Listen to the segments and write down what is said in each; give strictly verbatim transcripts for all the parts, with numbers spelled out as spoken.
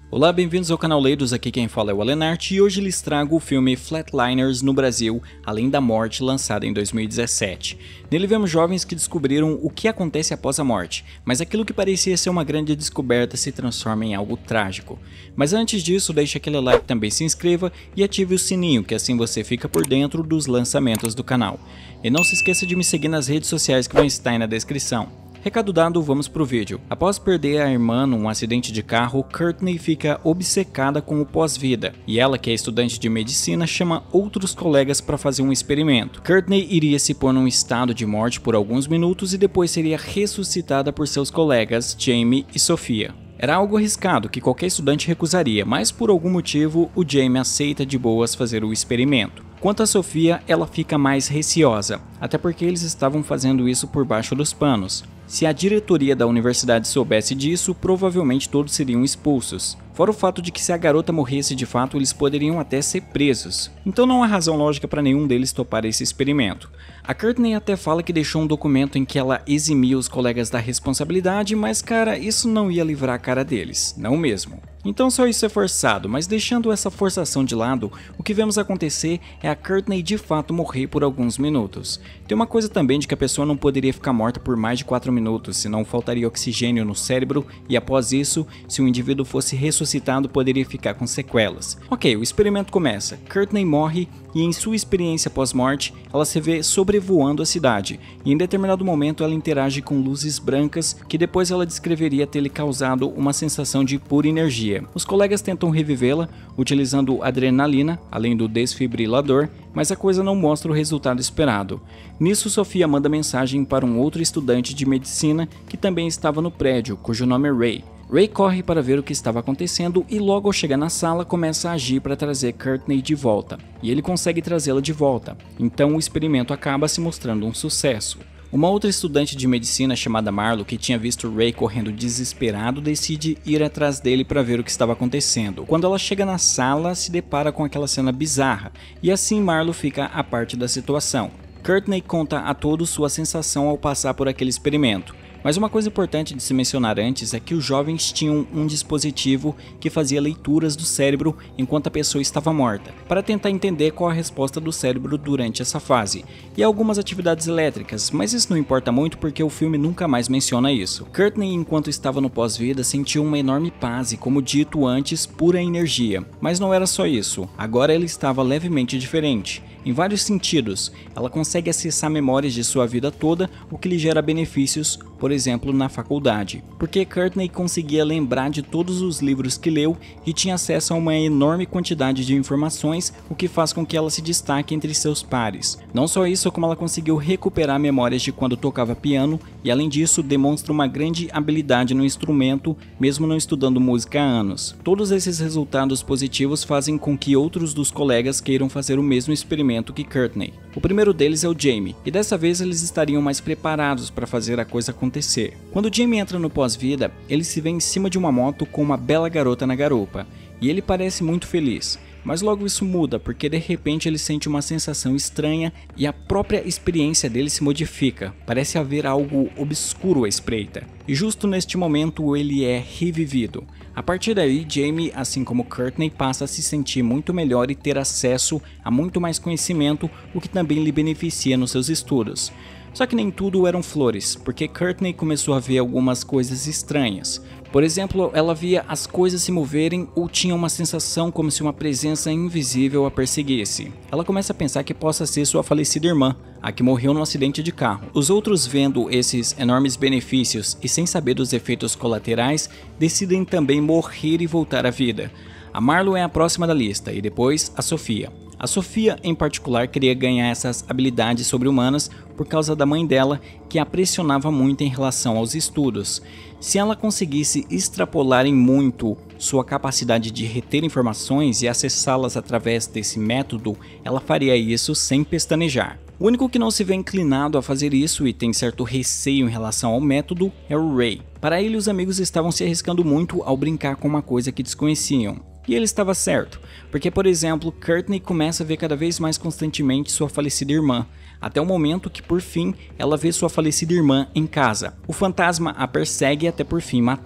Olá, bem-vindos ao canal Leidos, aqui quem fala é o Alenart e hoje lhes trago o filme Flatliners no Brasil, Além da Morte, lançado em dois mil e dezessete. Nele vemos jovens que descobriram o que acontece após a morte, mas aquilo que parecia ser uma grande descoberta se transforma em algo trágico. Mas antes disso, deixe aquele like, também se inscreva e ative o sininho, que assim você fica por dentro dos lançamentos do canal. E não se esqueça de me seguir nas redes sociais que vão estar aí na descrição. Recado dado, vamos pro vídeo. Após perder a irmã num acidente de carro, Courtney fica obcecada com o pós-vida, e ela, que é estudante de medicina, chama outros colegas para fazer um experimento. Courtney iria se pôr num estado de morte por alguns minutos e depois seria ressuscitada por seus colegas Jamie e Sophia. Era algo arriscado que qualquer estudante recusaria, mas por algum motivo o Jamie aceita de boas fazer o experimento. Quanto a Sophia, ela fica mais receosa, até porque eles estavam fazendo isso por baixo dos panos. Se a diretoria da universidade soubesse disso, provavelmente todos seriam expulsos. Fora o fato de que se a garota morresse de fato, eles poderiam até ser presos. Então não há razão lógica para nenhum deles topar esse experimento. A Courtney até fala que deixou um documento em que ela eximia os colegas da responsabilidade, mas cara, isso não ia livrar a cara deles, não mesmo. Então só isso é forçado, mas deixando essa forçação de lado, o que vemos acontecer é a Courtney de fato morrer por alguns minutos. Tem uma coisa também de que a pessoa não poderia ficar morta por mais de quatro minutos, senão faltaria oxigênio no cérebro e após isso, se o indivíduo fosse ressuscitado, poderia ficar com sequelas. Ok, o experimento começa. Courtney morre e em sua experiência pós-morte, ela se vê sobrevoando a cidade e em determinado momento ela interage com luzes brancas que depois ela descreveria ter lhe causado uma sensação de pura energia. Os colegas tentam revivê-la utilizando adrenalina, além do desfibrilador, mas a coisa não mostra o resultado esperado. Nisso, Sophia manda mensagem para um outro estudante de medicina que também estava no prédio, cujo nome é Ray. Ray corre para ver o que estava acontecendo e logo ao chegar na sala começa a agir para trazer Courtney de volta. E ele consegue trazê-la de volta, então o experimento acaba se mostrando um sucesso. Uma outra estudante de medicina chamada Marlo, que tinha visto Ray correndo desesperado, decide ir atrás dele para ver o que estava acontecendo. Quando ela chega na sala, se depara com aquela cena bizarra, e assim Marlo fica à parte da situação. Courtney conta a todos sua sensação ao passar por aquele experimento. Mas uma coisa importante de se mencionar antes é que os jovens tinham um dispositivo que fazia leituras do cérebro enquanto a pessoa estava morta, para tentar entender qual a resposta do cérebro durante essa fase, e algumas atividades elétricas, mas isso não importa muito porque o filme nunca mais menciona isso. Courtney, enquanto estava no pós-vida, sentiu uma enorme paz e, como dito antes, pura energia. Mas não era só isso, agora ela estava levemente diferente. Em vários sentidos, ela consegue acessar memórias de sua vida toda, o que lhe gera benefícios, por exemplo, na faculdade. Porque Courtney conseguia lembrar de todos os livros que leu e tinha acesso a uma enorme quantidade de informações, o que faz com que ela se destaque entre seus pares. Não só isso, como ela conseguiu recuperar memórias de quando tocava piano e, além disso, demonstra uma grande habilidade no instrumento, mesmo não estudando música há anos. Todos esses resultados positivos fazem com que outros dos colegas queiram fazer o mesmo experimento que Courtney. O primeiro deles é o Jamie, e dessa vez eles estariam mais preparados para fazer a coisa acontecer. Quando Jamie entra no pós-vida, ele se vê em cima de uma moto com uma bela garota na garupa, e ele parece muito feliz. Mas logo isso muda, porque de repente ele sente uma sensação estranha e a própria experiência dele se modifica. Parece haver algo obscuro à espreita. E justo neste momento ele é revivido. A partir daí, Jamie, assim como Courtney, passa a se sentir muito melhor e ter acesso a muito mais conhecimento, o que também lhe beneficia nos seus estudos. Só que nem tudo eram flores, porque Courtney começou a ver algumas coisas estranhas. Por exemplo, ela via as coisas se moverem ou tinha uma sensação como se uma presença invisível a perseguisse. Ela começa a pensar que possa ser sua falecida irmã, a que morreu num acidente de carro. Os outros, vendo esses enormes benefícios e sem saber dos efeitos colaterais, decidem também morrer e voltar à vida. A Marlo é a próxima da lista e depois a Sophia. A Sophia, em particular, queria ganhar essas habilidades sobre-humanas por causa da mãe dela, que a pressionava muito em relação aos estudos. Se ela conseguisse extrapolar em muito sua capacidade de reter informações e acessá-las através desse método, ela faria isso sem pestanejar. O único que não se vê inclinado a fazer isso e tem certo receio em relação ao método é o Ray. Para ele, os amigos estavam se arriscando muito ao brincar com uma coisa que desconheciam. E ele estava certo, porque, por exemplo, Courtney começa a ver cada vez mais constantemente sua falecida irmã, até o momento que, por fim, ela vê sua falecida irmã em casa. O fantasma a persegue até por fim matá-la.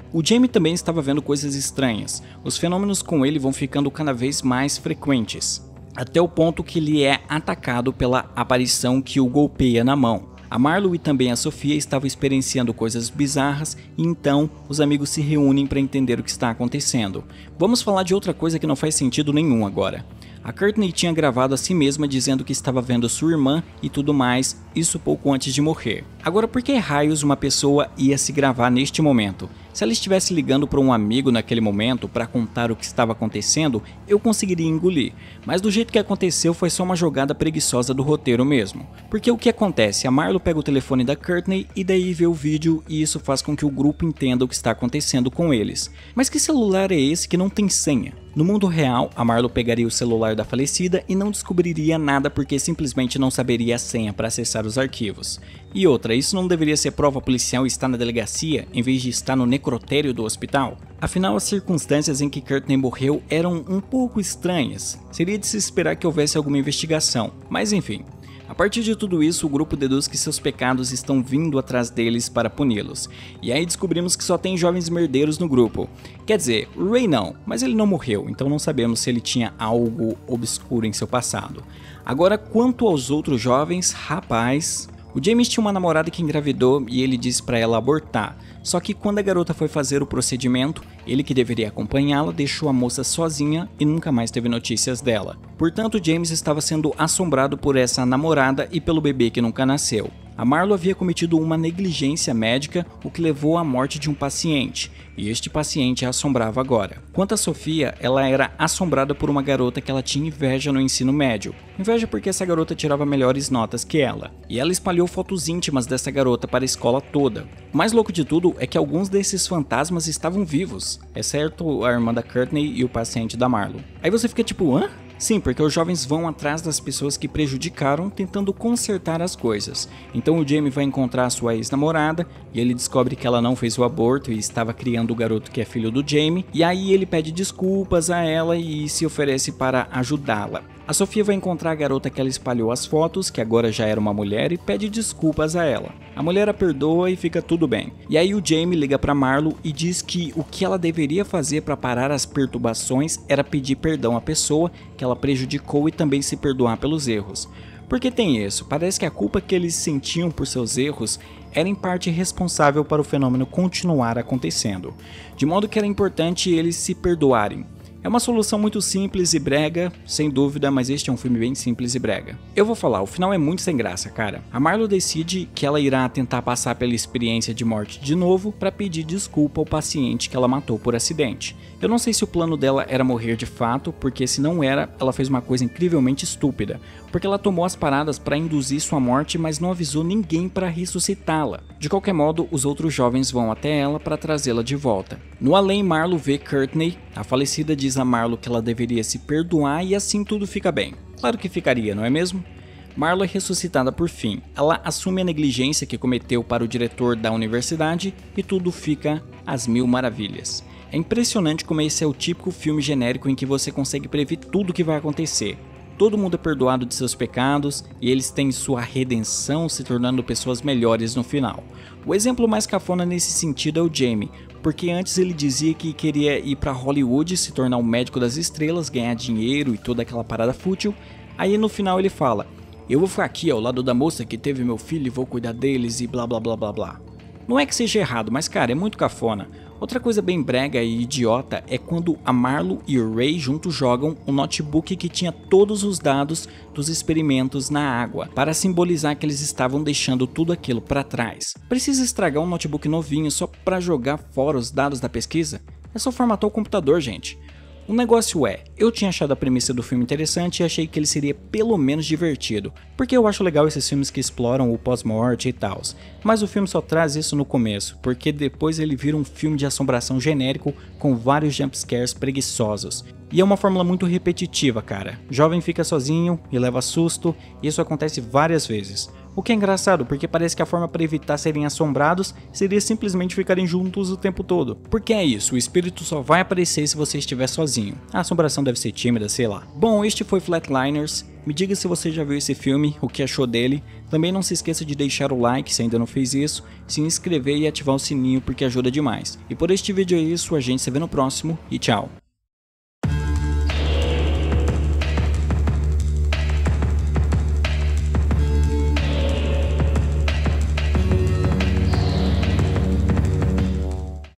O Jamie também estava vendo coisas estranhas. Os fenômenos com ele vão ficando cada vez mais frequentes, até o ponto que ele é atacado pela aparição que o golpeia na mão. A Marlo e também a Sofia estavam experienciando coisas bizarras e então os amigos se reúnem para entender o que está acontecendo. Vamos falar de outra coisa que não faz sentido nenhum agora. A Courtney tinha gravado a si mesma dizendo que estava vendo sua irmã e tudo mais, isso pouco antes de morrer. Agora, por que raios uma pessoa ia se gravar neste momento? Se ela estivesse ligando para um amigo naquele momento para contar o que estava acontecendo, eu conseguiria engolir. Mas do jeito que aconteceu foi só uma jogada preguiçosa do roteiro mesmo. Porque o que acontece? A Marlo pega o telefone da Courtney e daí vê o vídeo e isso faz com que o grupo entenda o que está acontecendo com eles. Mas que celular é esse que não tem senha? No mundo real, a Marlo pegaria o celular da falecida e não descobriria nada porque simplesmente não saberia a senha para acessar os arquivos. E outra, isso não deveria ser prova policial estar na delegacia em vez de estar no necrotério do hospital? Afinal, as circunstâncias em que Courtney morreu eram um pouco estranhas. Seria de se esperar que houvesse alguma investigação, mas enfim. A partir de tudo isso, o grupo deduz que seus pecados estão vindo atrás deles para puni-los. E aí descobrimos que só tem jovens merdeiros no grupo. Quer dizer, o Ray não, mas ele não morreu, então não sabemos se ele tinha algo obscuro em seu passado. Agora, quanto aos outros jovens, rapaz... O James tinha uma namorada que engravidou e ele disse para ela abortar, só que quando a garota foi fazer o procedimento, ele que deveria acompanhá-la deixou a moça sozinha e nunca mais teve notícias dela. Portanto, James estava sendo assombrado por essa namorada e pelo bebê que nunca nasceu. A Marlo havia cometido uma negligência médica, o que levou à morte de um paciente, e este paciente a assombrava agora. Quanto a Sofia, ela era assombrada por uma garota que ela tinha inveja no ensino médio. Inveja porque essa garota tirava melhores notas que ela, e ela espalhou fotos íntimas dessa garota para a escola toda. O mais louco de tudo é que alguns desses fantasmas estavam vivos, exceto a irmã da Courtney e o paciente da Marlo. Aí você fica tipo, hã? Sim, porque os jovens vão atrás das pessoas que prejudicaram tentando consertar as coisas. Então o Jamie vai encontrar sua ex-namorada e ele descobre que ela não fez o aborto e estava criando o garoto que é filho do Jamie. E aí ele pede desculpas a ela e se oferece para ajudá-la. A Sofia vai encontrar a garota que ela espalhou as fotos, que agora já era uma mulher, e pede desculpas a ela. A mulher a perdoa e fica tudo bem. E aí o Jamie liga para Marlo e diz que o que ela deveria fazer para parar as perturbações era pedir perdão à pessoa que ela prejudicou e também se perdoar pelos erros. Porque tem isso, parece que a culpa que eles sentiam por seus erros era em parte responsável para o fenômeno continuar acontecendo. De modo que era importante eles se perdoarem. É uma solução muito simples e brega, sem dúvida, mas este é um filme bem simples e brega. Eu vou falar, o final é muito sem graça, cara. A Marlo decide que ela irá tentar passar pela experiência de morte de novo para pedir desculpa ao paciente que ela matou por acidente. Eu não sei se o plano dela era morrer de fato, porque se não era, ela fez uma coisa incrivelmente estúpida, porque ela tomou as paradas para induzir sua morte, mas não avisou ninguém para ressuscitá-la. De qualquer modo, os outros jovens vão até ela para trazê-la de volta. No além, Marlo vê Courtney, a falecida diz a Marlo que ela deveria se perdoar e assim tudo fica bem. Claro que ficaria, não é mesmo? Marlo é ressuscitada por fim. Ela assume a negligência que cometeu para o diretor da universidade e tudo fica às mil maravilhas. É impressionante como esse é o típico filme genérico em que você consegue prever tudo o que vai acontecer. Todo mundo é perdoado de seus pecados e eles têm sua redenção, se tornando pessoas melhores no final. O exemplo mais cafona nesse sentido é o Jamie, porque antes ele dizia que queria ir para Hollywood, se tornar um médico das estrelas, ganhar dinheiro e toda aquela parada fútil. Aí no final ele fala, eu vou ficar aqui ao lado da moça que teve meu filho e vou cuidar deles e blá blá blá blá blá. Não é que seja errado, mas cara, é muito cafona. Outra coisa bem brega e idiota é quando a Marlo e o Ray juntos jogam um notebook que tinha todos os dados dos experimentos na água, para simbolizar que eles estavam deixando tudo aquilo para trás. Precisa estragar um notebook novinho só para jogar fora os dados da pesquisa? É só formatar o computador, gente. O negócio é, eu tinha achado a premissa do filme interessante e achei que ele seria pelo menos divertido, porque eu acho legal esses filmes que exploram o pós-morte e tal, mas o filme só traz isso no começo, porque depois ele vira um filme de assombração genérico com vários jumpscares preguiçosos. E é uma fórmula muito repetitiva, cara. Jovem fica sozinho e leva susto, e isso acontece várias vezes. O que é engraçado, porque parece que a forma para evitar serem assombrados seria simplesmente ficarem juntos o tempo todo. Porque é isso, o espírito só vai aparecer se você estiver sozinho. A assombração deve ser tímida, sei lá. Bom, este foi Flatliners. Me diga se você já viu esse filme, o que achou dele. Também não se esqueça de deixar o like se ainda não fez isso, se inscrever e ativar o sininho porque ajuda demais. E por este vídeo é isso, a gente se vê no próximo e tchau!